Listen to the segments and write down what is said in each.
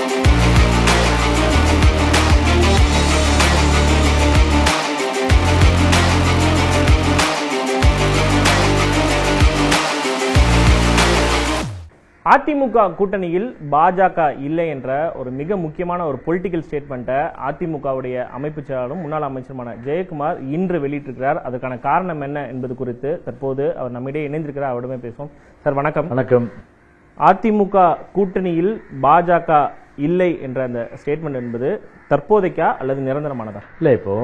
அதிமுக கூட்டணியில் பாஜக இல்லை என்ற ஒரு மிக முக்கியமான ஒரு பொலிட்டிக்கல் ஸ்டேட்மெண்ட்டை அதிமுகவுடைய அமைப்பு செயலாளரும் முன்னாள் அமைச்சருமான ஜெயக்குமார் இன்று வெளியிட்டிருக்கிறார். அதற்கான காரணம் என்ன என்பது குறித்து தற்போது அவர் நம்மிடையே இணைந்திருக்கிறார். அவரிடமே பேசுவோம். சார் வணக்கம். வணக்கம். அதிமுக கூட்டணியில் பாஜக இல்லை என்ற அந்த ஸ்டேட்மெண்ட் என்பது தற்போதைக்கா அல்லது நிரந்தரமானதா? இல்லை, இப்போ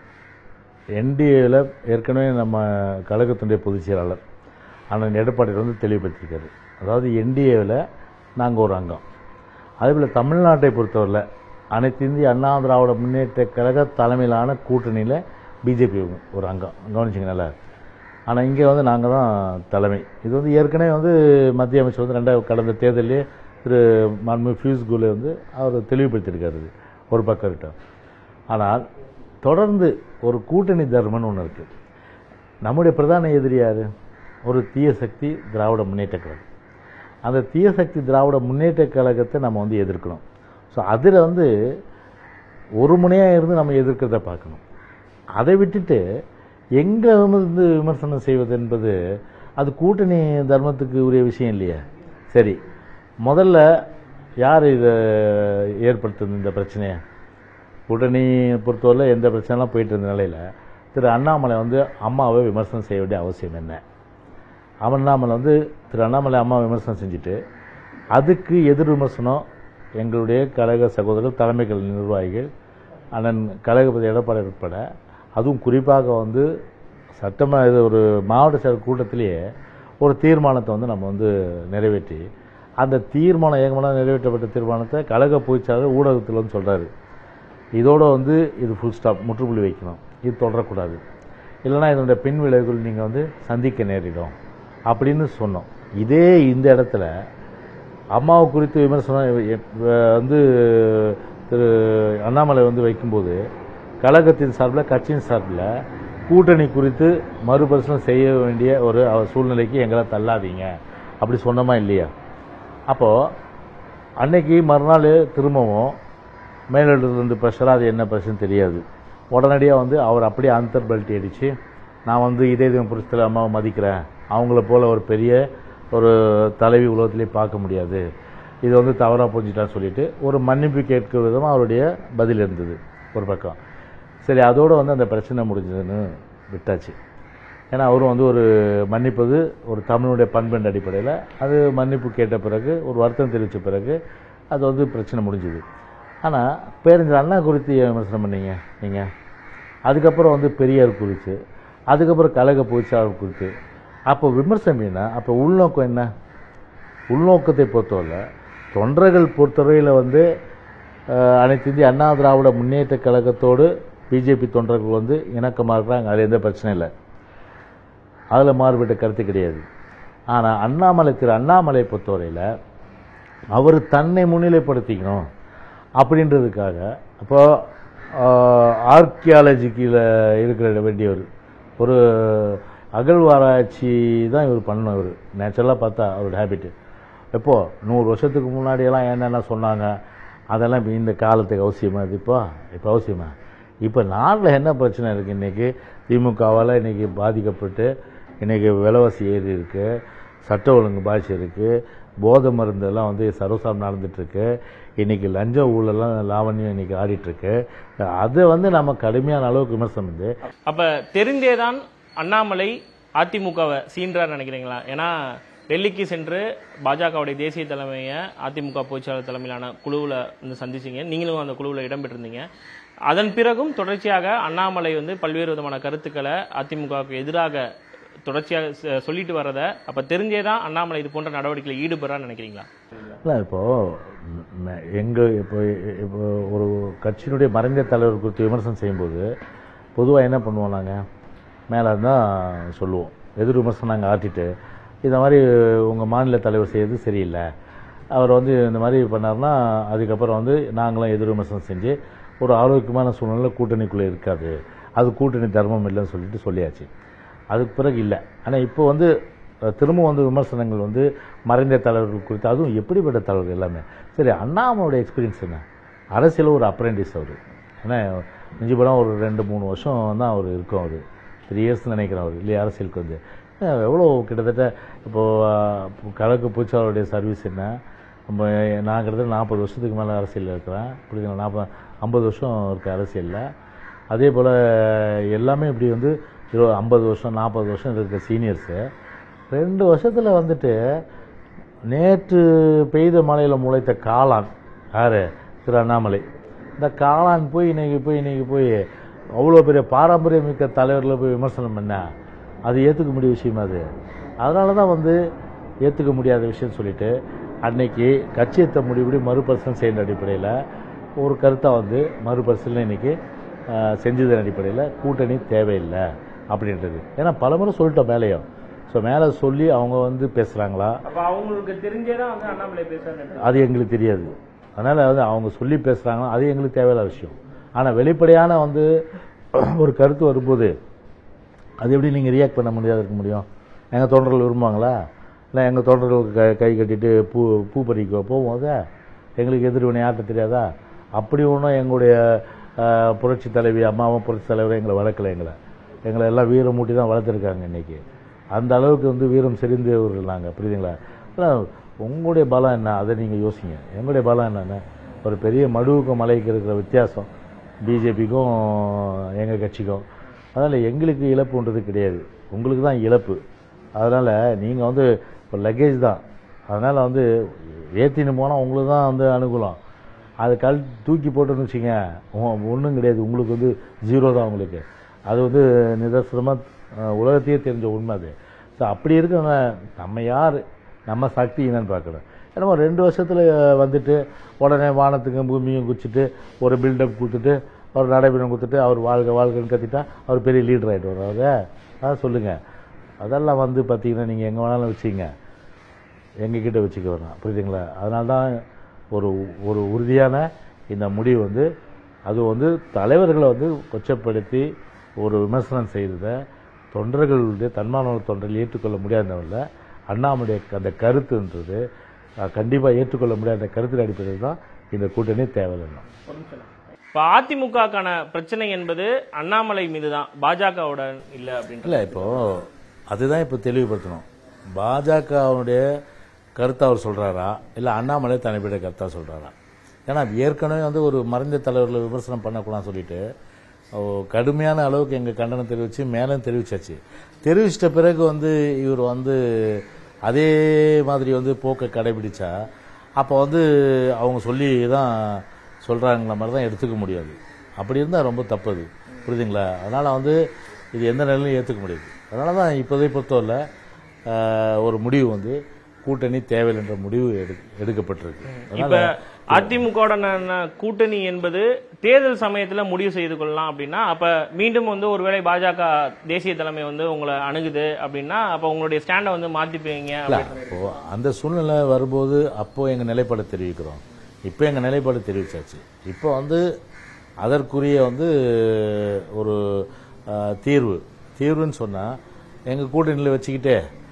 என்டிஏவில் ஏற்கனவே நம்ம கழகத்தினுடைய பொதுச் செயலாளர் அண்ணன் எடப்பாடி வந்து தெளிவுபடுத்தியிருக்காரு. அதாவது என்டிஏவில் நாங்கள் ஒரு அங்கம், அதேபோல் தமிழ்நாட்டை பொறுத்தவரையில் அனைத்து இந்திய அண்ணா திராவிட முன்னேற்ற கழக தலைமையிலான கூட்டணியில் பிஜேபி ஒரு அங்கம். கவனிச்சிங்க நல்லா. ஆனால் இங்கே வந்து நாங்கள் தான் தலைமை. இது வந்து ஏற்கனவே வந்து மத்திய அமைச்சர் வந்து கடந்த தேர்தலே திரு மாண்புமிகு பியூஷ் கோயல் வந்து அவர் தெளிவுபடுத்தியிருக்காரு ஒரு பக்கம் இருக்கட்டும். ஆனால் தொடர்ந்து ஒரு கூட்டணி தர்மம்னு ஒன்று இருக்குது. நம்முடைய பிரதான எதிரி யார்? ஒரு தீய சக்தி திராவிட முன்னேற்ற கழகம். அந்த தீய சக்தி திராவிட முன்னேற்ற கழகத்தை நம்ம வந்து எதிர்க்கணும். ஸோ அதில் வந்து ஒரு முனையாக இருந்து நம்ம எதிர்க்கிறத பார்க்கணும். அதை விட்டுட்டு எங்கே வந்து விமர்சனம் செய்வது என்பது அது கூட்டணி தர்மத்துக்கு உரிய விஷயம் இல்லையா? சரி, முதல்ல யார் இதை ஏற்படுத்துது இந்த பிரச்சனையை? கூட்டணி பொறுத்தவரை எந்த பிரச்சனைலாம் போயிட்டு இருந்த நிலையில் திரு அண்ணாமலை வந்து அம்மாவை விமர்சனம் செய்ய வேண்டிய அவசியம் என்ன? அண்ணாமலை வந்து திரு அண்ணாமலை அம்மா விமர்சனம் செஞ்சுட்டு அதுக்கு எதிர் விமர்சனம் எங்களுடைய கழக சகோதரர் தலைமைகள் நிர்வாகிகள் அண்ணன் கழகபதி எடப்பாடி உட்பட, அதுவும் குறிப்பாக வந்து சட்டமன்ற ஒரு மாவட்ட செயலர் கூட்டத்திலேயே ஒரு தீர்மானத்தை வந்து நம்ம வந்து நிறைவேற்றி, அந்த தீர்மானம் ஏகமனாக நிறைவேற்றப்பட்ட தீர்மானத்தை கழக பொதுச்செயலாளர் ஊடகத்தில் வந்து சொல்கிறாரு, இதோடு வந்து இது ஃபுல் ஸ்டாப், முற்றுப்புள்ளி வைக்கணும், இது தொடரக்கூடாது, இல்லைனா இதனுடைய பின் விளைவுகள் நீங்கள் வந்து சந்திக்க நேரிடும் அப்படின்னு சொன்னோம். இதே இந்த இடத்துல அம்மாவை குறித்து விமர்சனம் வந்து திரு அண்ணாமலை வந்து வைக்கும்போது கழகத்தின் சார்பில் கட்சியின் சார்பில் கூட்டணி குறித்து மறுபரிசீலனை செய்ய வேண்டிய ஒரு சூழ்நிலைக்கு எங்களை தள்ளாதீங்க அப்படி சொன்னோமா இல்லையா? அப்போது அன்னைக்கு மறுநாள் திரும்பவும் மேலிடத்துலேருந்து ப்ரெஷராக அது என்ன பிரச்சனை தெரியாது, உடனடியாக வந்து அவர் அப்படியே அந்தர் பெல்ட்டி அடித்து நான் வந்து இதே புரிசத்தில் அம்மாவை மதிக்கிறேன், அவங்கள போல் ஒரு பெரிய ஒரு தலைவி உலகத்திலேயே பார்க்க முடியாது, இது வந்து தவறாக புரிஞ்சிட்டான்னு சொல்லிட்டு ஒரு மன்னிப்பு கேட்கிற விதமாக அவருடைய பதில் இருந்தது ஒரு பக்கம். சரி, அதோடு வந்து அந்த பிரச்சனை முடிஞ்சதுன்னு விட்டாச்சு. ஏன்னா அவரும் வந்து ஒரு மன்னிப்பது ஒரு தமிழுடைய பண்பின் அடிப்படையில் அது மன்னிப்பு கேட்ட பிறகு ஒரு வருத்தம் தெரிவித்த பிறகு அது வந்து பிரச்சனை முடிஞ்சுது. ஆனால் பேரறிஞர் அண்ணா குறித்து விமர்சனம் பண்ணீங்க நீங்கள், அதுக்கப்புறம் வந்து பெரியார் குறித்து, அதுக்கப்புறம் கழக பொதுச்செயலாளர் குறித்து. அப்போ விமர்சனம்னா அப்போ உள்நோக்கம் என்ன? உள்நோக்கத்தை பொறுத்தவரை தொண்டர்கள் பொறுத்தவரையில் வந்து அனைத்து இந்திய அண்ணா திராவிட முன்னேற்ற கழகத்தோடு பிஜேபி தொண்டர்கள் வந்து இணக்கமாக இருக்கிறாங்க, அதில் எந்த பிரச்சனை இல்லை, அதில் மாறுபட்ட கருத்து கிடையாது. ஆனால் திரு அண்ணாமலை பொறுத்தவரையில் அவர் தன்னை முன்னிலைப்படுத்திக்கணும் அப்படின்றதுக்காக அப்போ ஆர்கியாலஜிக்கில் இருக்கிற வேண்டிய ஒரு அகழ்வாராய்ச்சி தான் இவர் பண்ணணும். இவர் நேச்சுரலாக பார்த்தா அவரோட ஹேபிட்டு எப்போது 100 வருஷத்துக்கு முன்னாடியெல்லாம் என்னென்ன சொன்னாங்க அதெல்லாம் இப்போ இந்த காலத்துக்கு அவசியமாக இது இப்போ அவசியமாக. இப்போ நாட்டில் என்ன பிரச்சனை இருக்குது? இன்றைக்கி திமுகவால் இன்றைக்கி பாதிக்கப்பட்டு இன்றைக்கி விலைவாசி ஏறி இருக்குது, சட்ட ஒழுங்கு பாதிச்சு இருக்குது, போதை மருந்தெல்லாம் வந்து சர்வசாரம் நடந்துகிட்ருக்கு, இன்றைக்கி லஞ்ச ஊழலாம் லாவண்யம் இன்றைக்கி ஆடிட்டுருக்கு. அதை வந்து நம்ம கடுமையான அளவுக்கு விமர்சனம் வந்து அப்போ தெரிந்தேதான் அண்ணாமலை அதிமுகவை சீன்றார் நினைக்கிறீங்களா? ஏன்னா டெல்லிக்கு சென்று பாஜகவுடைய தேசிய தலைமையை அதிமுக பொதுச்செயலாளர் தலைமையிலான குழுவில் வந்து சந்திச்சிங்க, நீங்களும் அந்த குழுவில் இடம்பெற்றிருந்தீங்க. அதன் பிறகும் தொடர்ச்சியாக அண்ணாமலை வந்து பல்வேறு விதமான கருத்துக்களை அதிமுகவுக்கு எதிராக தொடர்ச்சியாக சொல்லிட்டு வர்றதை அப்போ தெரிஞ்சேதான் அண்ணாமலை இது போன்ற நடவடிக்கையில் ஈடுபடுறான்னு நினைக்கிறீங்களா? இல்லை, இப்போ ஒரு கட்சியினுடைய மறைந்த தலைவர் குறித்து விமர்சனம் செய்யும்போது பொதுவாக என்ன பண்ணுவோம், நாங்கள் மேலே தான் சொல்லுவோம், எதிர் விமர்சனம் நாங்கள் ஆட்டிட்டு இந்த மாதிரி உங்கள் மாநில தலைவர் செய்யறது சரியில்லை, அவர் வந்து இந்த மாதிரி பண்ணார்னா அதுக்கப்புறம் வந்து நாங்களும் எதிர் விமர்சனம் செஞ்சு ஒரு ஆரோக்கியமான சூழ்நிலை கூட்டணிக்குள்ளே இருக்காது, அது கூட்டணி தர்மம் இல்லைன்னு சொல்லிட்டு சொல்லியாச்சு. அதுக்கு பிறகு இல்லை. ஆனால் இப்போ வந்து திரும்ப வந்து விமர்சனங்கள் வந்து மறைந்த தலைவர்கள் குறித்து, அதுவும் எப்படிப்பட்ட தலைவர்கள் எல்லாமே. சரி, அண்ணாமலையோட எக்ஸ்பீரியன்ஸ் என்ன? அரசியல் ஒரு அப்ரெண்டிஸ் அவர். ஏன்னா மிஞ்சி போனால் ஒரு 2-3 வருஷம் தான் அவர் இருக்கும். அவர் 3 இயர்ஸ் நினைக்கிறேன் அவர் இல்லையா அரசியலுக்கு வந்து. எவ்வளோ கிட்டத்தட்ட இப்போது கழக பூச்சாளருடைய சர்வீஸ் என்ன, நம்ம நான் கிட்டத்தட்ட 40 வருஷத்துக்கு மேலே அரசியலில் இருக்கிறேன். புரியுதுங்களா? 50 வருஷம் இருக்க அரசியலில். அதே போல் எல்லாமே இப்படி வந்து 50 வருஷம் 40 வருஷம் இருக்க சீனியர்ஸு 2 வருஷத்தில் வந்துட்டு நேற்று பெய்த மழையில் முளைத்த காளான் யார்? திரு அண்ணாமலை. இந்த காளான் போய் இன்னைக்கு போய் அவ்வளோ பெரிய பாரம்பரியம் மிக்க தலைவர்களை போய் விமர்சனம் பண்ண, அது ஏற்றுக்க முடிய விஷயமா அது? அதனால தான் வந்து ஏற்றுக்க முடியாத விஷயம்னு சொல்லிட்டு அன்னைக்கு கட்சியத்தை முடிவுபடி மறுபரிசீலனை செய்கிற அடிப்படையில் ஒரு கருத்தை வந்து மறுபரிசீலனை இன்னைக்கு செஞ்சதன் அடிப்படையில் கூட்டணி தேவையில்லை அப்படின்றது. ஏன்னா பலமுறை சொல்லிட்டோம் மேலேயும். ஸோ மேலே சொல்லி அவங்க வந்து பேசுகிறாங்களா, அவங்களுக்கு தெரிஞ்சேதான் வந்து அண்ணாமலை பேசுறாங்க, அது எங்களுக்கு தெரியாது. அதனால் வந்து அவங்க சொல்லி பேசுகிறாங்களா, அது எங்களுக்கு தேவையில்லாத விஷயம். ஆனால் வெளிப்படையான வந்து ஒரு கருத்து வரும்போது அது எப்படி நீங்கள் ரியாக்ட் பண்ண முடியாது இருக்க முடியும்? எங்கள் தொண்டர்கள் விரும்புவாங்களா? இல்லை எங்கள் தொண்டர்களுக்கு கை கட்டிட்டு பூ பறிக்க போகும்போது எங்களுக்கு எதிர்வினை யார்கிட்ட தெரியாதா? அப்படி ஒன்றும் எங்களுடைய புரட்சி தலைவி அம்மாவும் புரட்சி தலைவரும் எங்களை வளர்க்கலை. எங்களை எல்லாம் வீரம் மூட்டி தான் வளர்த்துருக்காங்க. இன்றைக்கி அந்த அளவுக்கு வந்து வீரம் செறிந்தவர்கள் நாங்கள். புரியுதுங்களா? இல்லை உங்களுடைய பலம் என்ன, அதை நீங்கள் யோசிங்க. எங்களுடைய பலம் என்னென்ன, ஒரு பெரிய மடுவுக்கும் மலைக்கு இருக்கிற வித்தியாசம் பிஜேபிக்கும் எங்கள் கட்சிக்கும். அதனால் எங்களுக்கு இழப்புன்றது கிடையாது, உங்களுக்கு தான் இழப்பு. அதனால் நீங்கள் வந்து இப்போ லக்கேஜ் தான். அதனால் வந்து ஏற்றின்னு போனால் உங்களுக்கு தான் வந்து அனுகூலம். அது தூக்கி போட்டுன்னு வச்சுங்க ஒன்றும் கிடையாது, உங்களுக்கு வந்து 0 தான் உங்களுக்கு. அது வந்து நிதர்சனமாக உலகத்தையே தெரிஞ்ச உண்மை அது. ஸோ அப்படி இருக்கவங்க நம்ம யார், நம்ம சக்தி என்னன்னு பார்க்கணும். ஏன்னா 2 வருஷத்தில் வந்துட்டு உடனே வானத்துக்கும் பூமியும் குச்சிட்டு ஒரு பில்டப் கொடுத்துட்டு அவர் நடைபெறம் கொடுத்துட்டு அவர் வாழ்க்கைன்னு கத்திட்டா அவர் பெரிய லீடர் ஆகிட்டு வர்றாரு. அதான் சொல்லுங்கள். அதெல்லாம் வந்து பார்த்தீங்கன்னா நீங்கள் எங்கே வேணாலும் வச்சுங்க, எங்ககிட்ட வச்சுக்க வேணாம். புரியுதுங்களா? அதனால தான் ஒரு உறுதியான இந்த முடிவு வந்து அது வந்து தலைவர்களை வந்து கொச்சப்படுத்தி ஒரு விமர்சனம் செய்ததை தொண்டர்களுடைய தன்மான தொண்டர்கள் ஏற்றுக்கொள்ள முடியாதவங்கள அண்ணாமலைய அந்த கருத்துன்றது கண்டிப்பாக ஏற்றுக்கொள்ள முடியாத கருத்தின் அடிப்படையில் தான் இந்த கூட்டணி தேவையில்லை. இப்போ அதிமுகக்கான பிரச்சனை என்பது அண்ணாமலை மீது தான், பாஜகவோட இல்லை அப்படின்னு இல்லை. இப்போது அதுதான் இப்போ தெளிவுபடுத்தணும். பாஜகவுடைய கருத்தை அவர் சொல்கிறாரா இல்லை அண்ணாமலை தனிப்பட்ட கருத்தாக சொல்கிறாரா? ஏன்னா ஏற்கனவே வந்து ஒரு மறைந்த தலைவர்களை விமர்சனம் பண்ணக்கூடாதுன்னு சொல்லிட்டு கடுமையான அளவுக்கு எங்கள் கண்டனம் தெரிவித்து மேலும் தெரிவிச்சாச்சு. தெரிவிச்சிட்ட பிறகு வந்து இவர் வந்து அதே மாதிரி வந்து போக்கை கடைபிடிச்சா அப்போ வந்து அவங்க சொல்லி தான் சொல்கிறாங்கள மாதிரி தான் எடுத்துக்க முடியாது. அப்படி இருந்தால் ரொம்ப தப்பு. புரியுதுங்களா? அதனால் வந்து இது எந்த நிலையிலும் ஏற்றுக்க முடியாது. அதனால தான் இப்போதை பொறுத்தவரை ஒரு முடிவு வந்து கூட்டணி தேவையில்லைன்ற முடிவு எடுக்கப்பட்டிருக்கு. இப்ப அதிமுக கூட்டணி என்பது தேர்தல் சமயத்துல முடிவு செய்து கொள்ளலாம் அப்படின்னா, அப்ப மீண்டும் வந்து ஒருவேளை பாஜக தேசிய தலைமை வந்து உங்களை அணுகுது அப்படின்னா அப்ப உங்களுடைய ஸ்டாண்டை வந்து மாத்திப்பீங்க. அப்போ அந்த சூழ்நிலை வரும்போது அப்போ எங்க நிலைப்பாடு தெரிவிக்கிறோம். இப்போ எங்க நிலைப்பாடு தெரிவிச்சாச்சு. இப்போ வந்து அதற்குரிய வந்து ஒரு தீர்வுன்னு சொன்னா எங்க கூட்டணியில் வச்சுக்கிட்டே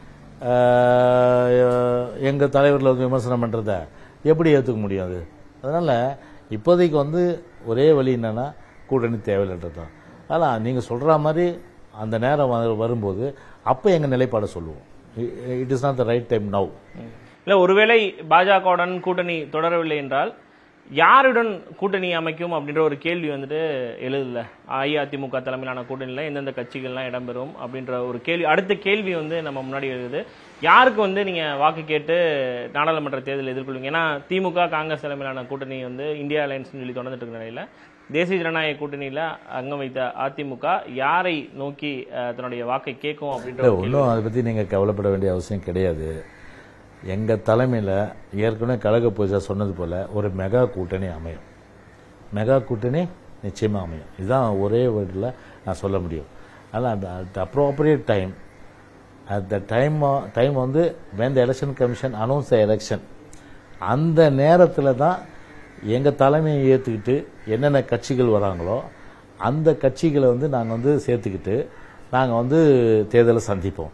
எங்கள் தலைவர்களை வந்து விமர்சனம் பண்ணுறத எப்படி ஏற்றுக்க முடியாது? அதனால் இப்போதைக்கு வந்து ஒரே வழி என்னென்னா கூட்டணி தேவையில்லைன்றது தான். அதனால் நீங்கள் சொல்கிற மாதிரி அந்த நேரம் வரும்போது அப்போ எங்கள் நிலைப்பாடை சொல்லுவோம். It is not the right time now. இல்லை, ஒருவேளை பாஜகவுடன் கூட்டணி தொடரவில்லை என்றால் யாருடன் கூட்டணி அமைக்கும் அப்படின்ற ஒரு கேள்வி வந்துட்டு எழுதல. அஇஅதிமுக தலைமையிலான கூட்டணியில் எந்தெந்த கட்சிகள்லாம் இடம்பெறும் அப்படின்ற ஒரு கேள்வி, அடுத்த கேள்வி வந்து நம்ம முன்னாடி எழுதுது. யாருக்கு வந்து நீங்க வாக்கு கேட்டு நாடாளுமன்ற தேர்தல் எதிர்கொள்வீங்க? ஏன்னா திமுக காங்கிரஸ் தலைமையிலான கூட்டணி வந்து இந்தியா அலையன்ஸ் சொல்லி தொடர்ந்துட்டு இருக்கிற நிலையில தேசிய ஜனநாயக கூட்டணியில அங்கம் வைத்த அதிமுக யாரை நோக்கி தன்னுடைய வாக்கை கேட்கும் அப்படின்ற ஒன்றும் அதை பத்தி நீங்க கவலைப்பட வேண்டிய அவசியம் கிடையாது. எங்கள் தலைமையில் ஏற்கனவே கழக பூஜா சொன்னது போல் ஒரு மெகா கூட்டணி அமையும். மெகா கூட்டணி நிச்சயமாக அமையும். இதுதான் ஒரே வேர்டில் நான் சொல்ல முடியும். அதனால் அந்த appropriate time at the time வந்து when the election commission announce the election, அந்த நேரத்தில் தான் எங்கள் தலைமையை ஏற்றுக்கிட்டு என்னென்ன கட்சிகள் வராங்களோ அந்த கட்சிகளை வந்து நாங்கள் வந்து சேர்த்துக்கிட்டு நாங்கள் வந்து தேர்தலை சந்திப்போம்.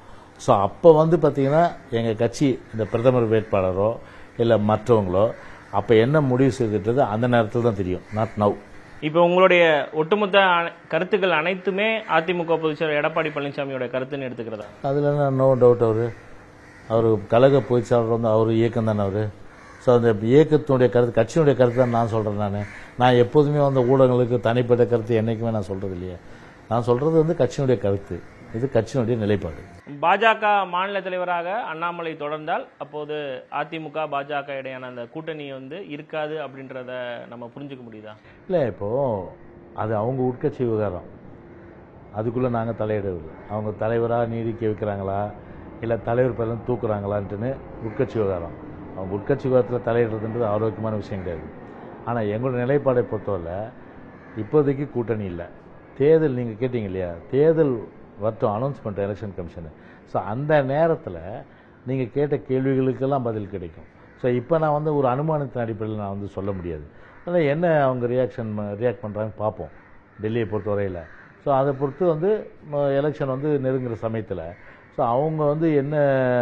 ஸோ அப்போ வந்து பார்த்தீங்கன்னா எங்கள் கட்சி இந்த பிரதமர் வேட்பாளரோ இல்லை மற்றவங்களோ அப்போ என்ன முடிவு செய்துன்றது அந்த நேரத்தில் தான் தெரியும், நாட் நவ். இப்போ உங்களுடைய ஒட்டுமொத்த கருத்துக்கள் அனைத்துமே அதிமுக பொதுச்செயலாளர் எடப்பாடி பழனிசாமியோட கருத்துன்னு எடுத்துக்கிறதா? அதில் என்ன நோ டவுட். அவர் கழக பொதுச்செயலாளர் வந்து அவர் இயக்கம் தானே அவர். ஸோ அந்த இயக்கத்தினுடைய கருத்து, கட்சியினுடைய கருத்து தான் நான் சொல்கிறேன். நான் எப்போதுமே வந்து ஊடகங்களுக்கு தனிப்பட்ட கருத்து என்றைக்குமே நான் சொல்கிறது இல்லையே. நான் சொல்கிறது வந்து கட்சியினுடைய கருத்து, இது கட்சியினுடைய நிலைப்பாடு. பாஜக மாநில தலைவராக அண்ணாமலை தொடர்ந்தால் அப்போது அதிமுக பாஜக இடையான அந்த கூட்டணி வந்து இருக்காது அப்படின்றத நம்ம புரிஞ்சுக்க முடியுதா? இல்லை, இப்போது அது அவங்க உட்கட்சி விவகாரம், அதுக்குள்ளே நாங்கள் தலையிடவில்லை. அவங்க தலைவராக நீடிக்க வைக்கிறாங்களா இல்லை தலைவர் பேரெல்லாம் தூக்குறாங்களான்ட்டுன்னு உட்கட்சி விவகாரம். அவங்க உட்கட்சி விவகாரத்தில் தலையிடுறதுன்றது ஆரோக்கியமான விஷயம் கிடையாது. ஆனால் எங்களோட நிலைப்பாடை பொறுத்தவரை இப்போதைக்கு கூட்டணி இல்லை. தேர்தல் நீங்கள் கேட்டீங்க இல்லையா, தேர்தல் வரட்டும், அனௌன்ஸ் பண்ணுற எலெக்ஷன் கமிஷனு. ஸோ அந்த நேரத்தில் நீங்கள் கேட்ட கேள்விகளுக்கெல்லாம் பதில் கிடைக்கும். ஸோ இப்போ நான் வந்து ஒரு அனுமானத்தின் அடிப்படையில் நான் வந்து சொல்ல முடியாது. அதனால் என்ன அவங்க ரியாக்ட் பண்ணுறாங்கன்னு பார்ப்போம் டெல்லியை பொறுத்தவரையில். ஸோ அதை பொறுத்து வந்து எலெக்ஷன் வந்து நெருங்குற சமயத்தில் ஸோ அவங்க வந்து என்ன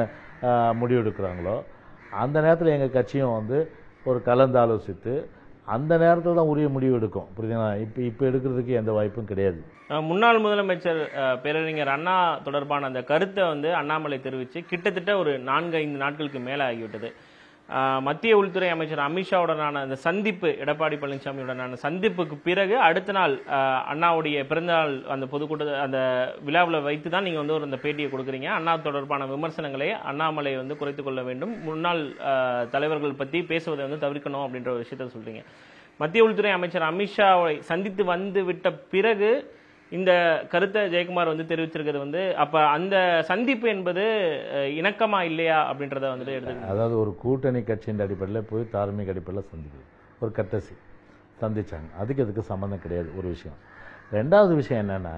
முடிவு எடுக்கிறாங்களோ அந்த நேரத்தில் எங்கள் கட்சியும் வந்து ஒரு கலந்து ஆலோசித்து அந்த நேரத்தில் தான் உரிய முடிவு எடுக்கும். புரியுதுங்களா? இப்போ எடுக்கிறதுக்கு எந்த வாய்ப்பும் கிடையாது. முன்னாள் முதலமைச்சர் பேரறிஞர் அண்ணா தொடர்பான அந்த கருத்தை வந்து அண்ணாமலை தெரிவித்து கிட்டத்தட்ட ஒரு 4-5 நாட்களுக்கு மேலே ஆகிவிட்டது. மத்திய உள்துறை அமைச்சர் அமித்ஷாவுடனான அந்த சந்திப்பு, எடப்பாடி பழனிசாமியுடனான சந்திப்புக்கு பிறகு அடுத்த நாள் அண்ணாவுடைய பிறந்தநாள் அந்த பொதுக்கூட்ட அந்த விழாவில் வைத்து தான் நீங்கள் வந்து ஒரு அந்த பேட்டியை கொடுக்குறீங்க. அண்ணா தொடர்பான விமர்சனங்களை அண்ணாமலை வந்து குறைத்துக் கொள்ள வேண்டும், முன்னாள் தலைவர்கள் பற்றி பேசுவதை வந்து தவிர்க்கணும் அப்படின்ற ஒரு விஷயத்த சொல்றீங்க. மத்திய உள்துறை அமைச்சர் அமித்ஷாவை சந்தித்து வந்து விட்ட பிறகு இந்த கருத்தை ஜெயக்குமார் வந்து தெரிவிச்சிருக்கிறது வந்து அப்ப அந்த சந்திப்பு என்பது இணக்கமா இல்லையா அப்படின்றத வந்து எடுத்து, அதாவது ஒரு கூட்டணி கட்சியின் அடிப்படையில் போய் தார்மீக அடிப்படையில் சந்திக்குது, ஒரு கட்டசி சந்திச்சாங்க, அதுக்கு சம்மந்தம் கிடையாது ஒரு விஷயம். ரெண்டாவது விஷயம் என்னன்னா,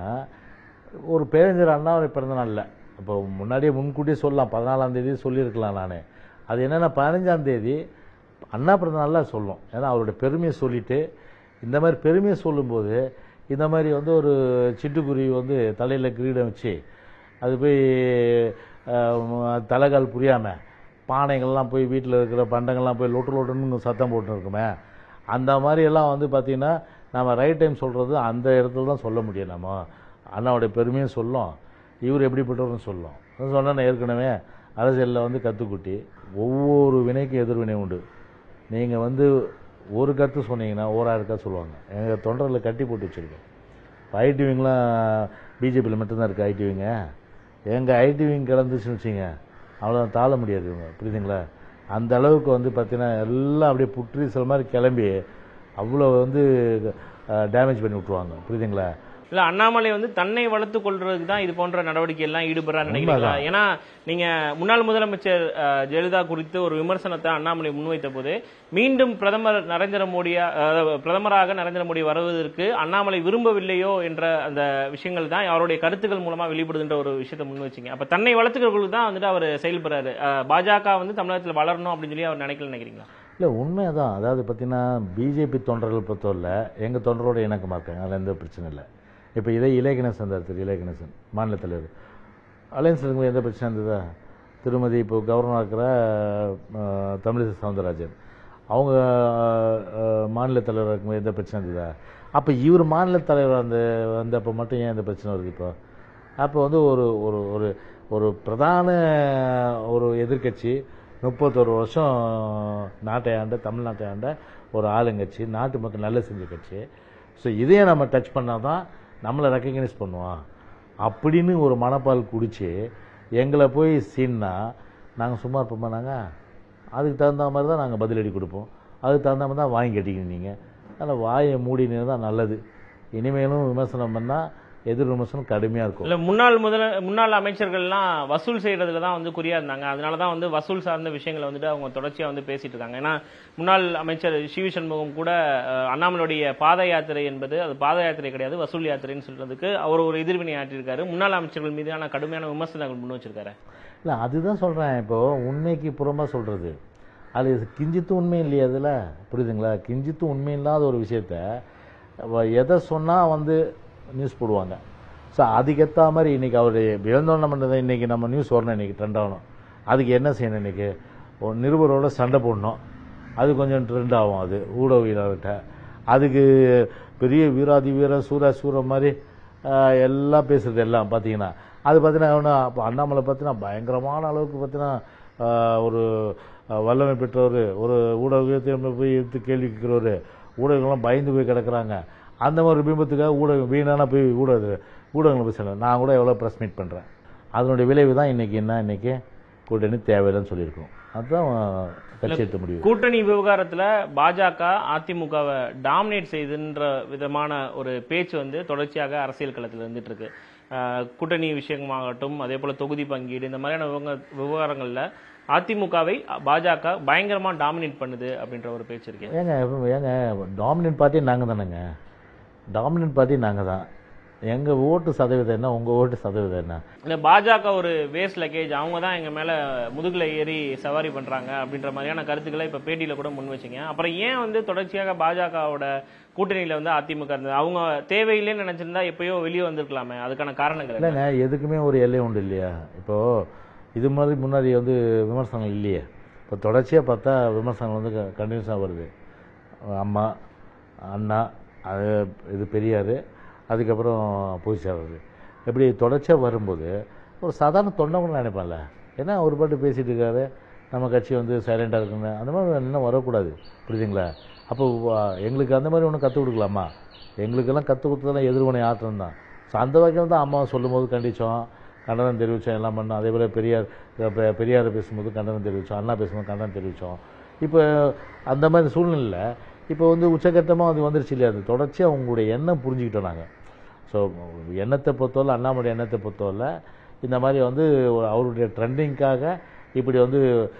ஒரு பேரறிஞர் அண்ணாவுடைய பிறந்த நாளில் இப்போ முன்னாடியே முன்கூட்டியே சொல்லலாம், 14ஆம் தேதி சொல்லியிருக்கலாம். நான் அது என்னென்னா 15ஆம் தேதி அண்ணா பிறந்த நாளில் சொல்லும். ஏன்னா அவருடைய பெருமையை சொல்லிட்டு இந்த மாதிரி பெருமையை சொல்லும்போது இந்த மாதிரி வந்து ஒரு சிட்டுக்குருவி வந்து தலையில் கிரீடம் வச்சு அது போய் தலைகால் புரியாமல் பானைகள்லாம் போய் வீட்டில் இருக்கிற பண்டங்கள்லாம் போய் லொட்டு லொட்டுன்னு சத்தம் போட்டு இருக்குமே, அந்த மாதிரியெல்லாம் வந்து பார்த்திங்கன்னா நம்ம ரைட் டைம் சொல்கிறது அந்த இடத்துல தான் சொல்ல முடியும். நம்ம அண்ணாவுடைய பெருமையும் சொல்லும், இவர் எப்படிப்பட்டவர்னு சொல்லும். சொன்னால் ஏற்கனவே அரசியலில் வந்து கற்றுக்குட்டி ஒவ்வொரு வினைக்கும் எதிர்வினை உண்டு. நீங்கள் வந்து ஒரு கருத்து சொன்னீங்கன்னா 1000 கருத்து சொல்லுவாங்க. எங்கள் தொண்டரில் கட்டி போட்டு வச்சுருக்கோம். இப்போ ஐடிவிங்கெலாம் பிஜேபியில் மட்டும்தான் இருக்குது ஐடிவிங்க. எங்கள் ஐடிவிங் கிடந்துச்சுன்னு வச்சுங்க அவ்வளோதான், தாழ முடியாது இவங்க. புரியுதுங்களா? அந்த அளவுக்கு வந்து பார்த்தீங்கன்னா எல்லாம் அப்படியே புற்றீசல் மாதிரி கிளம்பி அவ்வளோ வந்து டேமேஜ் பண்ணி விட்ருவாங்க. புரியுதுங்களா? இல்ல அண்ணாமலை வந்து தன்னை வளர்த்துக் கொள்றதுக்கு தான் இது போன்ற நடவடிக்கை எல்லாம் ஈடுபடுறா நினைக்கிறீங்களா? ஏன்னா நீங்க முன்னாள் முதலமைச்சர் ஜெயலலிதா குறித்து ஒரு விமர்சனத்தை அண்ணாமலை முன்வைத்த போது மீண்டும் பிரதமராக நரேந்திர மோடி வருவதற்கு அண்ணாமலை விரும்பவில்லையோ என்ற அந்த விஷயங்கள் தான் அவருடைய கருத்துக்கள் மூலமா வெளிப்படுதுன்ற ஒரு விஷயத்தை முன் வச்சிங்க. அப்ப தன்னை வளர்த்துக்கிறவங்களுக்கு தான் வந்துட்டு அவர் செயல்படுறாரு. பாஜக வந்து தமிழகத்தில் வளரணும் அப்படின்னு சொல்லி அவர் நினைக்கிறீங்களா? இல்லை, உண்மைதான். அதாவது பார்த்தீங்கன்னா பிஜேபி தொண்டர்கள் பொறுத்தவரை எங்கள் தொண்டரோட இணக்கமாக இருக்காங்க, அதில் எந்த பிரச்சனை இல்லை. இப்போ இதே இளையகணேசன் தான், இளையகணேசன் மாநில தலைவர் அலையன்ஸ் இருக்கும்போது எந்த பிரச்சனை இருந்ததா? திருமதி இப்போ கவர்னராக இருக்கிற தமிழிசை சவுந்தரராஜன் அவங்க மாநில தலைவராக இருக்கும்போது எந்த பிரச்சனை இருந்ததா? அப்போ இவர் மாநில தலைவர் வந்தப்போ மட்டும் ஏன் எந்த பிரச்சனை வருது? இப்போ அப்போ வந்து ஒரு ஒரு ஒரு பிரதான ஒரு எதிர்கட்சி 31 வருஷம் நாட்டை ஆண்ட, தமிழ்நாட்டை ஆண்ட ஒரு ஆளுங்கட்சி, நாட்டு மக்கள் நல்ல செஞ்ச கட்சி. ஸோ இதையே நம்ம டச் பண்ணால் தான் நம்மளை ரெக்கக்னைஸ் பண்ணுவோம் அப்படின்னு ஒரு மனப்பால் குடித்து எங்களை போய் சீன்னா நாங்கள் சும்மா இருப்போமா? நாங்கள் அதுக்கு தகுந்த மாதிரி தான் நாங்கள் பதிலடி கொடுப்போம், அதுக்கு தகுந்த மாதிரி தான் வாங்கி கட்டிக்கணும். நீங்கள் அதனால் வாயை மூடினது தான் நல்லது. இனிமேலும் விமர்சனம் பண்ணால் எதிர் விமர்சனம் கடுமையாக இருக்கும். இல்லை முன்னாள் அமைச்சர்கள்லாம் வசூல் செய்யறதுல தான் வந்து குறியா இருந்தாங்க. அதனால தான் வந்து வசூல் சார்ந்த விஷயங்களை வந்துட்டு அவங்க தொடர்ச்சியாக வந்து பேசிட்டு இருக்காங்க. ஏன்னா முன்னாள் அமைச்சர் சிவி சண்முகம் கூட அண்ணாமலையுடைய பாத யாத்திரை என்பது அது பாத யாத்திரை கிடையாது, வசூல் யாத்திரைன்னு சொல்றதுக்கு அவர் ஒரு எதிர்வினை ஆற்றிருக்காரு. முன்னாள் அமைச்சர்கள் மீதான கடுமையான விமர்சனங்கள் முன் வச்சிருக்காரு. இல்லை, அதுதான் சொல்கிறேன். இப்போது உண்மைக்கு புறமாக சொல்கிறது அது கிஞ்சித்தும் உண்மை இல்லையா? அதில் புரியுதுங்களா? கிஞ்சித்தும் உண்மை இல்லாத ஒரு விஷயத்த எதை சொன்னால் வந்து நியூஸ் போடுவாங்க. ஸோ அதுக்கேற்ற மாதிரி இன்றைக்கி அவர் இழந்தோன்னு பண்ணுறதை இன்றைக்கி நம்ம நியூஸ் வரணும், இன்றைக்கி ட்ரெண்ட் ஆகணும். அதுக்கு என்ன செய்யணும், இன்றைக்கி ஒரு நிருபரோட சண்டை போடணும், அது கொஞ்சம் ட்ரெண்ட் ஆகும். அது ஊடகவியலாளர்கிட்ட அதுக்கு பெரிய வீராதி வீர சூர மாதிரி எல்லாம் பேசுறது எல்லாம் பார்த்தீங்கன்னா அது பார்த்தீங்கன்னா அப்போ அண்ணாமலை பார்த்தீங்கன்னா பயங்கரமான அளவுக்கு பார்த்தீங்கன்னா ஒரு வல்லமை பெற்றவர், ஒரு ஊடகத்தை போய் எடுத்து கேள்வி கேட்குறவர், ஊடகங்கள்லாம் பயந்து போய் கிடக்குறாங்க. அந்த மாதிரி பிம்பத்துக்காக ஊடகம் வீணான போய் ஊடகங்களை போய் சொல்லுவேன். நான் கூட எவ்வளோ ப்ரெஸ் மீட் பண்ணுறேன். அதனுடைய விளைவு தான் இன்றைக்கி கூட்டணி தேவையில்லைன்னு சொல்லியிருக்கோம். அதுதான் கட்சி எடுத்த முடியும். கூட்டணி விவகாரத்தில் பாஜக அதிமுகவை டாமினேட் செய்துன்ற விதமான ஒரு பேச்சு வந்து தொடர்ச்சியாக அரசியல் களத்தில் இருந்துட்டு இருக்கு. கூட்டணி விஷயமாகட்டும், அதே போல தொகுதி பங்கீடு, இந்த மாதிரியான விவகாரங்களில் அதிமுகவை பாஜக பயங்கரமாக டாமினேட் பண்ணுது அப்படின்ற ஒரு பேச்சு இருக்கு. ஏங்க டாமினேட் பார்ட்டி நாங்கள் தானேங்க, டாமினேட் பார்ட்டி நாங்கள் தான். எங்கள் ஓட்டு சதவீதம் என்ன, உங்கள் ஓட்டு சதவீதம் என்ன? இல்லை, பாஜக ஒரு வேஸ்ட் லக்கேஜ், அவங்க தான் எங்கள் மேலே முதுகில் ஏறி சவாரி பண்ணுறாங்க அப்படின்ற மாதிரியான கருத்துக்களை இப்போ பேட்டியில் கூட முன் வச்சிங்க. அப்புறம் ஏன் வந்து தொடர்ச்சியாக பாஜகவோட கூட்டணியில் வந்து அதிமுக இருந்தது? அவங்க தேவையில்லைன்னு நினச்சிருந்தா எப்பயோ வெளியே வந்திருக்கலாமே, அதுக்கான காரணங்கள் இல்லைங்க. எதுக்குமே ஒரு எல்லை உண்டு இல்லையா? இப்போது இது மாதிரி முன்னாடி வந்து விமர்சனங்கள் இல்லையே. இப்போ தொடர்ச்சியாக பார்த்தா விமர்சனங்கள் வந்து கண்டினியூஸாக வருது. அம்மா, அண்ணா, அது இது பெரியார், அதுக்கப்புறம் பொதுச்செயலாளர், இப்படி தொடர்ச்சியாக வரும்போது ஒரு சாதாரண தொண்டவங்க நினைப்பான்ல, ஏன்னா ஒரு பாட்டு பேசிகிட்டு இருக்காரு, நம்ம கட்சி வந்து சைலண்டாக இருக்குங்க, அந்த மாதிரி இன்னும் வரக்கூடாது. புரியுதுங்களா? அப்போ எங்களுக்கு அந்த மாதிரி ஒன்று கற்றுக் கொடுக்கலாமா? எங்களுக்கெல்லாம் கற்றுக் கொடுத்ததெல்லாம் எதிர்வினை ஆற்றம் தான். ஸோ அந்த வகையில் தான் அம்மா சொல்லும்போது கண்டித்தோம், கண்டனம் தெரிவித்தோம், எல்லாம் பண்ணோம். அதே போல் பெரியார் பேசும்போது கண்டனம் தெரிவித்தோம், அண்ணா பேசும்போது கண்டனம் தெரிவித்தோம். இப்போ அந்த மாதிரி சூழ்நிலையில் இப்போ வந்து உச்சகட்டமாக அது வந்துருச்சு இல்லையா? அது தொடர்ச்சியாக உங்களுடைய எண்ணம் புரிஞ்சுக்கிட்டோம் நாங்கள். ஸோ எண்ணத்தை பொறுத்தவரை, அண்ணாமலை எண்ணத்தை பொறுத்தவரை இந்த மாதிரி வந்து அவருடைய ட்ரெண்டிங்காக இப்படி வந்து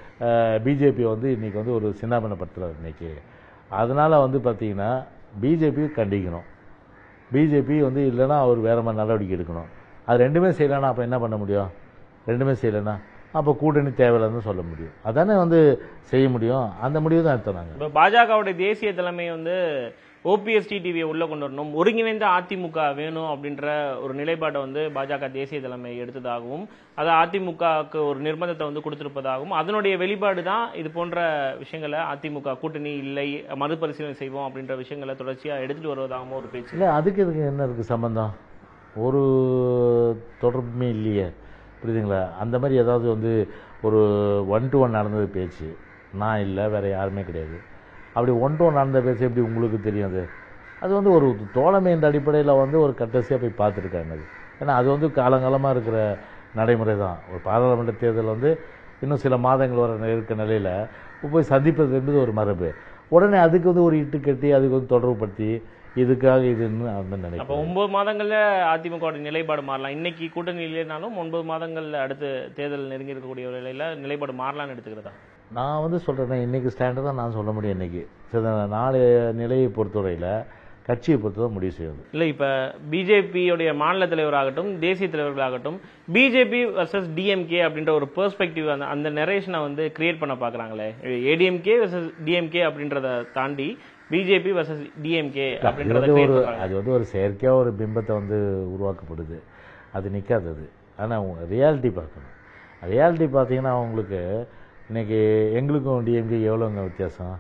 பிஜேபி வந்து இன்றைக்கி வந்து ஒரு சின்னாபனப்படுத்துகிறார் இன்றைக்கி. அதனால் வந்து பார்த்திங்கன்னா பிஜேபி கண்டிக்கணும். பிஜேபி வந்து இல்லைன்னா அவர் வேறு மாதிரி நடவடிக்கை எடுக்கணும். அது ரெண்டுமே செய்யலைன்னா அப்போ என்ன பண்ண முடியும்? ரெண்டுமே செய்யலைன்னா அப்போ கூட்டணி தேவையில்லைன்னு சொல்ல முடியும். அதானே வந்து செய்ய முடியும். அந்த முடிவு தான் எடுத்தோம் நாங்கள். இப்போ பாஜகவுடைய தேசிய தலைமை வந்து ஓபிஎஸ் டிடிவியை உள்ள கொண்டு வரணும், ஒருங்கிணைந்த அதிமுக வேணும் அப்படின்ற ஒரு நிலைப்பாட்டை வந்து பாஜக தேசிய தலைமை எடுத்ததாகவும், அதை அதிமுகவுக்கு ஒரு நிர்பந்தத்தை வந்து கொடுத்திருப்பதாகவும், அதனுடைய வெளிப்பாடு தான் இது போன்ற விஷயங்களை அதிமுக கூட்டணி இல்லை, மறுபரிசீலனை செய்வோம் அப்படின்ற விஷயங்களை தொடர்ச்சியாக எடுத்துட்டு வருவதாகவும் ஒரு பேச்சு. இல்லை, அதுக்கு இதுக்கு என்ன இருக்குது சம்பந்தம்? ஒரு தொடர்புமே இல்லையே. புரியுதுங்களா? அந்த மாதிரி ஏதாவது வந்து ஒரு 1-to-1 நடந்தது பேச்சு, நான் இல்லை, வேறு யாருமே கிடையாது. அப்படி 1-to-1 நடந்த பேச்சு எப்படி உங்களுக்கு தெரியும்? அது வந்து ஒரு தோழமை என்ற அடிப்படையில் வந்து ஒரு கட்டசியாக போய் பார்த்துருக்காங்க. அது ஏன்னா அது வந்து காலங்காலமாக இருக்கிற நடைமுறை தான். ஒரு பாராளுமன்ற தேர்தல் வந்து இன்னும் சில மாதங்கள் வர இருக்க நிலையில் போய் சந்திப்பது என்பது ஒரு மரபு. உடனே அதுக்கு வந்து ஒரு இட்டு கட்டி அதுக்கு வந்து தொடர்புபடுத்தி இதுக்காக இதுன்னு அந்த நினைக்கிறேன். அப்போ 9 மாதங்கள்ல அதிமுக நிலைப்பாடு மாறலாம். இன்னைக்கு கூட்டணி இல்லைனாலும் 9 மாதங்கள்ல அடுத்து தேர்தல் நெருங்கி இருக்கக்கூடிய நிலையில நிலைப்பாடு மாறலாம்னு எடுத்துக்கிறதா? நான் வந்து சொல்கிறேன், இன்றைக்கி ஸ்டாண்டர்ட் தான் நான் சொல்ல முடியும். இன்றைக்கி நாலு நிலையை பொறுத்தவரையில் கட்சியை பொறுத்து தான் முடிவு செய்வது. இல்லை, இப்போ பிஜேபியோடைய மாநில தலைவராகட்டும், தேசிய தலைவர்களாகட்டும், பிஜேபி வர்சஸ் டிஎம்கே அப்படின்ற ஒரு பெர்ஸ்பெக்டிவ் அந்த நரேஷனை வந்து கிரியேட் பண்ண பார்க்குறாங்களே. ஏடிஎம்கே வர்சஸ் டிஎம்கே அப்படின்றத தாண்டி பிஜேபி வர்சஸ் டிஎம்கே அப்படின்றது அது வந்து ஒரு செயற்கையாக ஒரு பிம்பத்தை வந்து உருவாக்கப்படுது. அது நிற்காதது. ஆனால் ரியாலிட்டி பார்க்கணும். ரியாலிட்டி பார்த்தீங்கன்னா அவங்களுக்கு இன்றைக்கி எங்களுக்கும் டிஎம்கே எவ்வளோங்க வித்தியாசம்?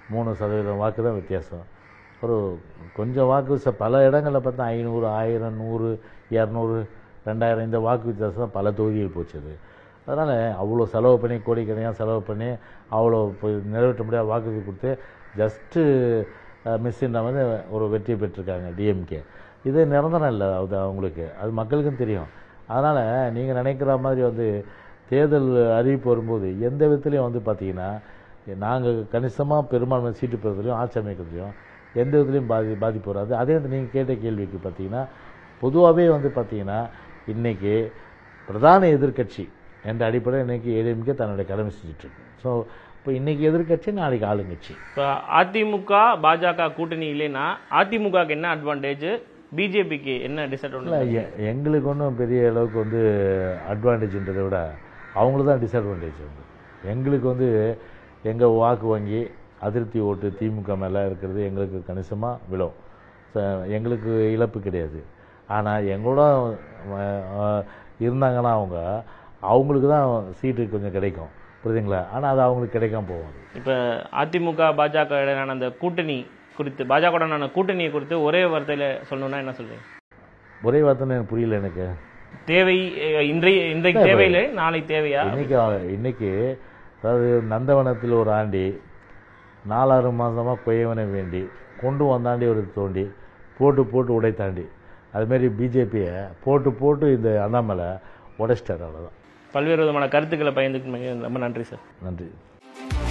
3% வாக்கு தான் வித்தியாசம். ஒரு கொஞ்சம் வாக்கு பல இடங்களில் பார்த்தா 500, 1000, 100, 200, 2000 இந்த வாக்கு வித்தியாசம் தான் பல தொகுதிகள் போச்சுது. அதனால் அவ்வளோ செலவு பண்ணி, கோடிக்கணக்காக செலவு பண்ணி அவ்வளோ நிறைவேற்ற முடியாத வாக்கு கொடுத்து ஜஸ்ட்டு மிஸ்ஸின்ற மாதிரி ஒரு வெற்றி பெற்றிருக்காங்க டிஎம்கே. இது நிரந்தரம் இல்லை, அது அவங்களுக்கு, அது மக்களுக்கும் தெரியும். அதனால் நீங்கள் நினைக்கிற மாதிரி வந்து தேர்தல் அறிவிப்பு வரும்போது எந்த விதத்துலையும் வந்து பார்த்திங்கன்னா நாங்கள் கணிசமாக பெரும்பான்மை சீட்டு பெறுறதுலையும் ஆட்சி அமைக்கிறதுலையும் எந்த விதத்துலையும் பாதிப்பு வராது. அதே வந்து நீங்கள் கேட்ட கேள்விக்கு பார்த்தீங்கன்னா பொதுவாகவே வந்து பார்த்திங்கன்னா இன்றைக்கி பிரதான எதிர்கட்சி என்ற அடிப்படையில் இன்றைக்கி ஏடிஎம்கே தன்னுடைய கடமை செஞ்சிட்ருக்கு. ஸோ இப்போ இன்றைக்கி எதிர்கட்சி, நாளைக்கு ஆளுங்கட்சி. இப்போ அதிமுக பாஜக கூட்டணி இல்லைன்னா அதிமுகவுக்கு என்ன அட்வான்டேஜ், பிஜேபிக்கு என்ன டிஸ்அட்வான்டேஜ்? எங்களுக்கு ஒன்றும் பெரிய அளவுக்கு வந்து அட்வான்டேஜ்ன்றதை விட அவங்களுக்கு தான் டிஸ்அட்வான்டேஜ் வந்து. எங்களுக்கு வந்து எங்கள் வாக்கு வங்கி அதிருப்தி ஓட்டு திமுக மேலே இருக்கிறது எங்களுக்கு கணிசமாக விழும். எங்களுக்கு இழப்பு கிடையாது. ஆனால் எங்களோட இருந்தாங்கன்னா அவங்களுக்கு தான் சீட்டு கொஞ்சம் கிடைக்கும், புரியுதுங்களா? ஆனால் அது அவங்களுக்கு கிடைக்காம போகும். இப்போ அதிமுக பாஜக இடையிலான அந்த கூட்டணி குறித்து, பாஜகவுடனான கூட்டணியை குறித்து ஒரே வார்த்தையில் சொல்லணும்னா என்ன சொல்றீங்க? ஒரே வார்த்தைன்னு எனக்கு புரியல. எனக்கு தேவை இன்றைக்கு தேவையில்லை, நாளை தேவையா? இன்னைக்கு அதாவது நந்தவனத்தில் ஒரு ஆண்டி 4-6 மாதமாக கொய்யவனை வேண்டி கொண்டு வந்தாண்டி ஒரு தோண்டி போட்டு உடைத்தாண்டி, அதுமாரி பிஜேபியை போட்டு இந்த அண்ணாமலை உடைச்சிட்டார். அவ்வளோதான். பல்வேறு விதமான கருத்துக்களை பயந்துக்கு ரொம்ப நன்றி சார். நன்றி.